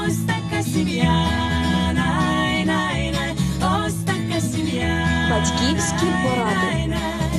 ось така сім'я, най-най-най, ось така сім'я. Батьківські поради.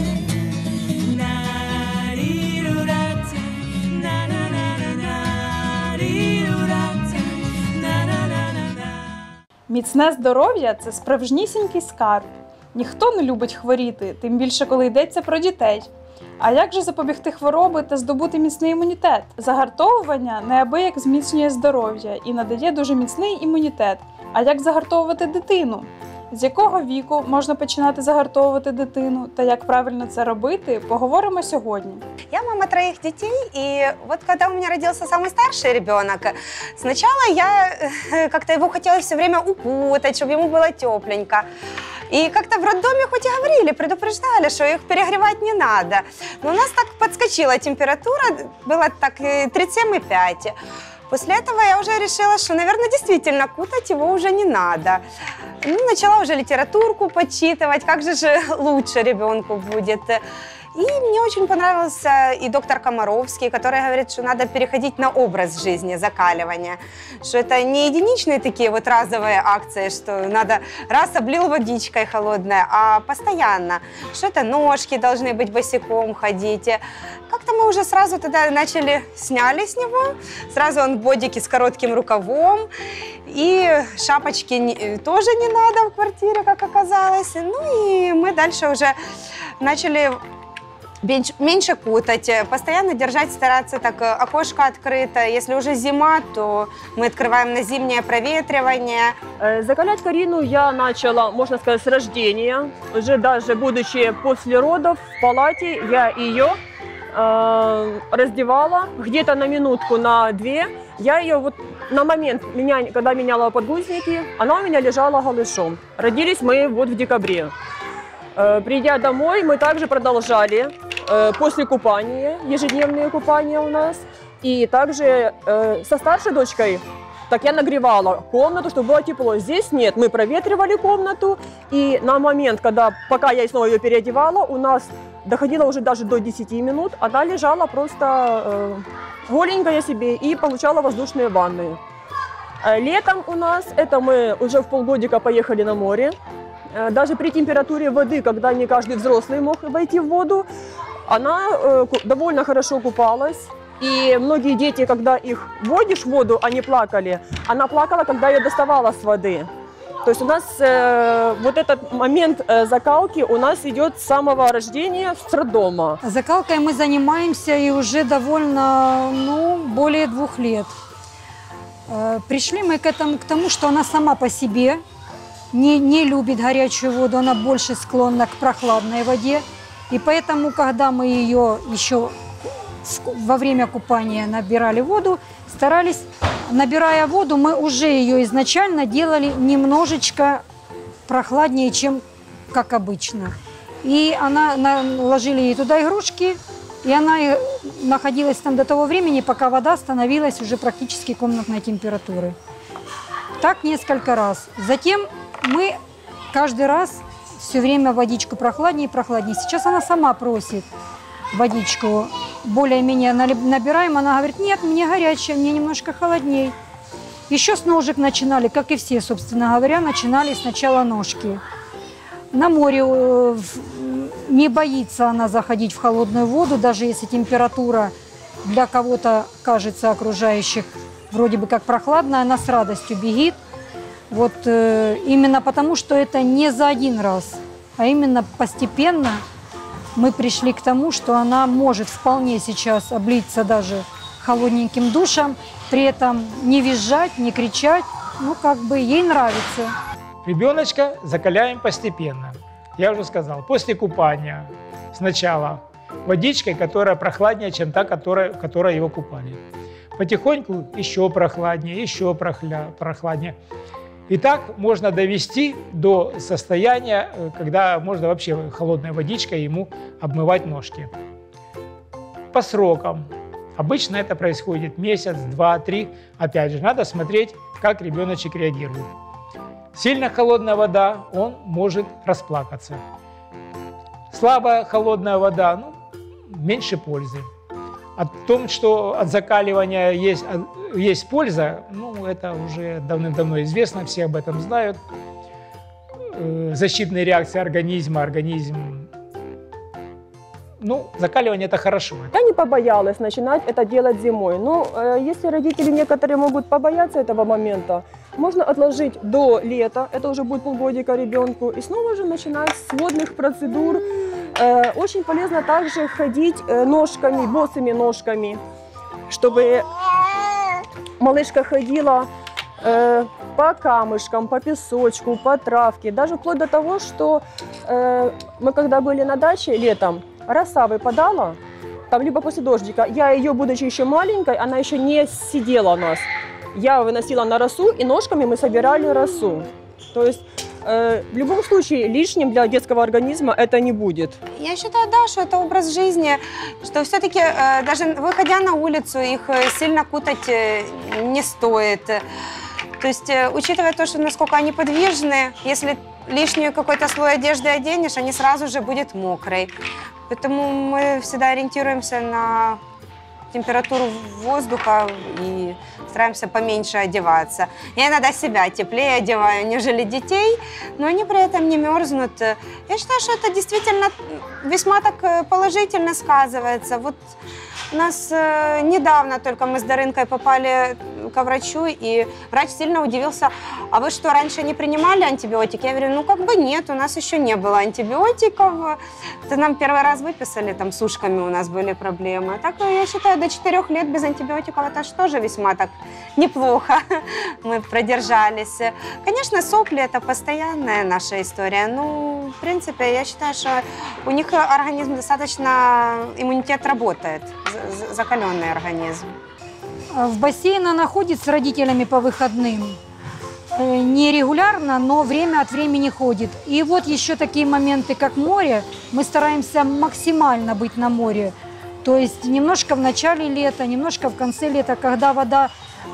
Міцне здоров'я – це справжнісінький скарб. Ніхто не любить хворіти, тим більше, коли йдеться про дітей. А як же запобігти хвороби та здобути міцний імунітет? Загартовування неабияк зміцнює здоров'я і надає дуже міцний імунітет. А як загартовувати дитину? З якого віку можна починати загартовувати дитину та як правильно це робити, поговоримо сьогодні. Я мама 3 детей, и вот когда у меня родился самый старший ребенок, сначала я как-то его хотела все время укутать, чтобы ему было тепленько. И как-то в роддоме хоть и говорили, предупреждали, что их перегревать не надо. Но у нас так подскочила температура, было так 37,5. После этого я уже решила, что, наверное, действительно кутать его уже не надо. Ну, начала уже литературку подсчитывать, как же лучше ребенку будет. И мне очень понравился и доктор Комаровский, который говорит, что надо переходить на образ жизни, закаливания. Что это не единичные такие вот разовые акции, что надо раз облил водичкой холодной, а постоянно. Что это ножки должны быть босиком ходить. Как-то мы уже сразу тогда сняли с него. Сразу он в бодике с коротким рукавом. И шапочки тоже не надо в квартире, как оказалось. Ну и мы дальше уже начали меньше кутать, постоянно держать, стараться так окошко открыто. Если уже зима, то мы открываем на зимнее проветривание. Закалять Карину я начала, можно сказать, с рождения. Уже даже будучи после родов в палате, я ее раздевала где-то на минутку, на 2. Я ее вот на момент, когда меняла подгузники, она у меня лежала голышом. Родились мы вот в декабре. Придя домой, мы также продолжали после купания, ежедневные купания у нас. И также со старшей дочкой, так я нагревала комнату, чтобы было тепло. Здесь нет, мы проветривали комнату. И на момент, пока я снова ее переодевала, у нас доходило уже даже до 10 минут. Она лежала просто голенькая себе и получала воздушные ванны. Летом у нас, это мы уже в полгодика поехали на море. Даже при температуре воды, когда не каждый взрослый мог войти в воду, она довольно хорошо купалась. И многие дети, когда их вводишь в воду, они плакали. Она плакала, когда ее доставала с воды. То есть у нас вот этот момент закалки у нас идет с самого рождения с роддома. Закалкой мы занимаемся и уже довольно, более 2 лет. Пришли мы к тому, что она сама по себе не любит горячую воду, она больше склонна к прохладной воде. И поэтому, когда мы ее еще во время купания набирали воду, старались, набирая воду, мы уже ее изначально делали немножечко прохладнее, чем как обычно. И ложили ей туда игрушки, и она находилась там до того времени, пока вода становилась уже практически комнатной температуры. Так несколько раз. Затем мы каждый раз все время водичку прохладнее и прохладнее. Сейчас она сама просит водичку, более-менее набираем. Она говорит: нет, мне горячая, мне немножко холодней. Еще с ножек начинали, как и все, собственно говоря, начинали сначала ножки. На море не боится она заходить в холодную воду, даже если температура для кого-то кажется окружающих вроде бы как прохладная, она с радостью бегит. Вот именно потому, что это не за один раз, а именно постепенно мы пришли к тому, что она может вполне сейчас облиться даже холодненьким душем, при этом не визжать, не кричать, ей нравится. Ребеночка закаляем постепенно. Я уже сказал, после купания сначала водичкой, которая прохладнее, чем та, которой его купали. Потихоньку еще прохладнее. И так можно довести до состояния, когда можно вообще холодной водичкой ему обмывать ножки. По срокам. Обычно это происходит месяц, 2, 3. Опять же, надо смотреть, как ребеночек реагирует. Сильно холодная вода, он может расплакаться. Слабая холодная вода, меньше пользы. О том, что от закаливания есть польза, ну, это уже давным-давно известно, все об этом знают. Защитные реакции организма, ну, закаливание – это хорошо. Я не побоялась начинать это делать зимой. Но если родители некоторые могут побояться этого момента, можно отложить до лета, это уже будет полгодика ребенку, и снова же начинать с водных процедур. Очень полезно также ходить ножками, босыми ножками, чтобы малышка ходила по камышкам, по песочку, по травке, даже вплоть до того, что мы когда были на даче летом, роса выпадала, там либо после дождика, я ее, будучи еще маленькой, она еще не сидела у нас, я выносила на росу, и ножками мы собирали росу. То есть в любом случае лишним для детского организма это не будет. Я считаю, да, что это образ жизни, что все-таки даже выходя на улицу, их сильно кутать не стоит. То есть, учитывая то, что насколько они подвижны, если лишнюю какой-то слой одежды оденешь, они сразу же будет мокрой. Поэтому мы всегда ориентируемся на температуру воздуха и стараемся поменьше одеваться. Я иногда себя теплее одеваю, нежели детей, но они при этом не мерзнут. Я считаю, что это действительно весьма так положительно сказывается. Вот у нас недавно только мы с Дарынкой попали к врачу, и врач сильно удивился: а вы что, раньше не принимали антибиотики? Я говорю, ну как бы нет, у нас еще не было антибиотиков. Это нам первый раз выписали, там с ушками у нас были проблемы. Так, я считаю, до 4 лет без антибиотиков это же тоже весьма так неплохо мы продержались. Конечно, сопли это постоянная наша история. Ну, в принципе, я считаю, что у них организм достаточно, иммунитет работает, закаленный организм. В бассейн она ходит с родителями по выходным. Не регулярно, но время от времени ходит. И вот еще такие моменты, как море. Мы стараемся максимально быть на море. То есть немножко в начале лета, немножко в конце лета, когда вода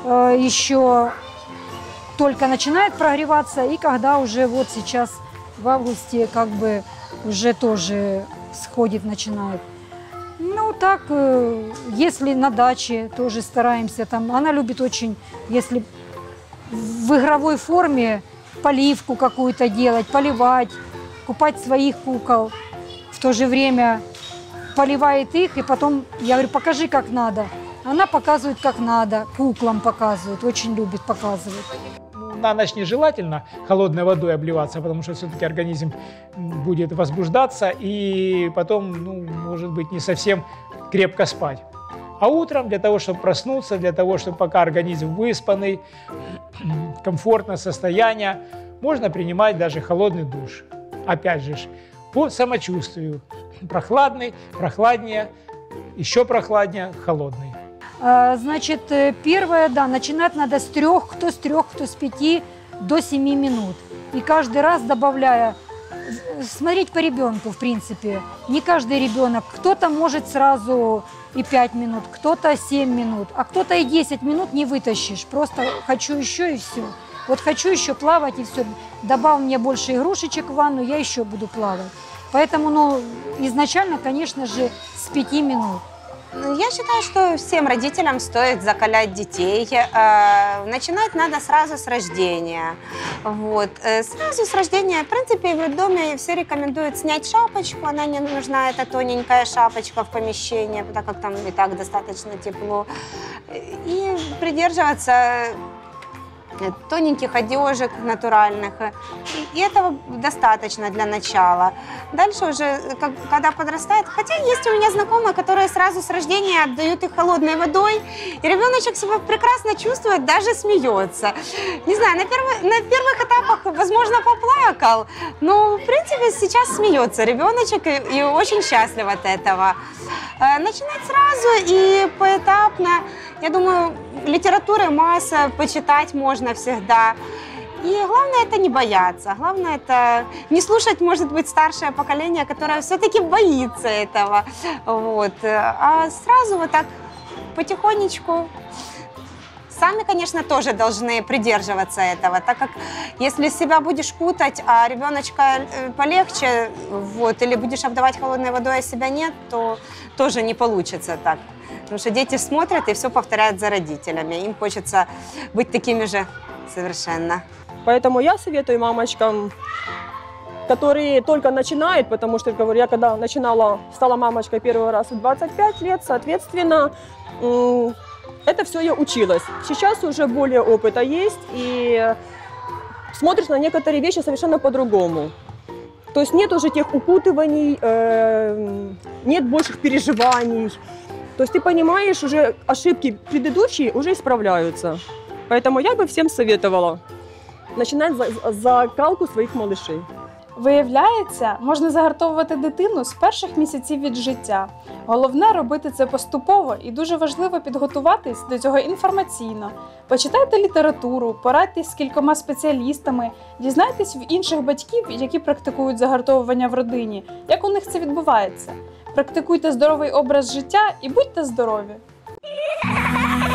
еще только начинает прогреваться, и когда уже вот сейчас в августе как бы уже тоже сходит, начинает. Ну так, если на даче тоже стараемся, там, она любит очень, если в игровой форме поливку какую-то делать, поливать, купать своих кукол, в то же время поливает их, и потом я говорю, покажи, как надо. Она показывает, как надо, куклам показывает, очень любит показывать. На ночь нежелательно холодной водой обливаться, потому что все-таки организм будет возбуждаться и потом, ну, может быть, не совсем крепко спать. А утром для того, чтобы проснуться, для того, чтобы пока организм выспанный, комфортное состояние, можно принимать даже холодный душ. Опять же, по самочувствию. Прохладный, прохладнее, еще прохладнее, холодный. Значит, первое, да, начинать надо с 3, кто с 3, кто с 5 до 7 минут. И каждый раз добавляя, смотреть по ребенку, в принципе. Не каждый ребенок, кто-то может сразу и 5 минут, кто-то 7 минут, а кто-то и 10 минут не вытащишь. Просто хочу еще и все. Вот хочу еще плавать и все. Добавь мне больше игрушечек в ванну, я еще буду плавать. Поэтому, ну, изначально, конечно же, с 5 минут. Я считаю, что всем родителям стоит закалять детей. Начинать надо сразу с рождения. Вот. Сразу с рождения, в принципе, в роддоме все рекомендуют снять шапочку. Она не нужна, это тоненькая шапочка в помещении, так как там и так достаточно тепло. И придерживаться тоненьких одежек натуральных. И этого достаточно для начала. Дальше уже, когда подрастает, хотя есть у меня знакомые, которые сразу с рождения отдают их холодной водой, и ребеночек себя прекрасно чувствует, даже смеется. Не знаю, на первых этапах, возможно, поплакал, но, в принципе, сейчас смеется ребеночек и очень счастлив от этого. Начинать сразу и поэтапно. Я думаю, литературы масса, почитать можно всегда. И главное это не бояться, главное это не слушать, может быть, старшее поколение, которое все-таки боится этого. Вот. А сразу вот так потихонечку сами, конечно, тоже должны придерживаться этого, так как если себя будешь кутать, а ребеночка полегче, вот, или будешь обдавать холодной водой, а себя нет, то тоже не получится так. Потому что дети смотрят и все повторяют за родителями. Им хочется быть такими же совершенно. Поэтому я советую мамочкам, которые только начинают, потому что, говорю, я когда начинала, стала мамочкой первый раз в 25 лет, соответственно, это все я училась. Сейчас уже более опыта есть, и смотришь на некоторые вещи совершенно по-другому. То есть нет уже тех укутываний, нет больших переживаний. То есть ты понимаешь, уже ошибки предыдущие уже исправляются. Поэтому я бы всем советовала начинать закалку своїх малышей. Виявляється, можна загартовувати дитину з перших місяців від життя. Головне – робити це поступово і дуже важливо підготуватись до цього інформаційно. Почитайте літературу, порадьтесь з кількома спеціалістами, дізнайтесь в інших батьків, які практикують загартовування в родині, як у них це відбувається. Практикуйте здоровий образ життя і будьте здорові!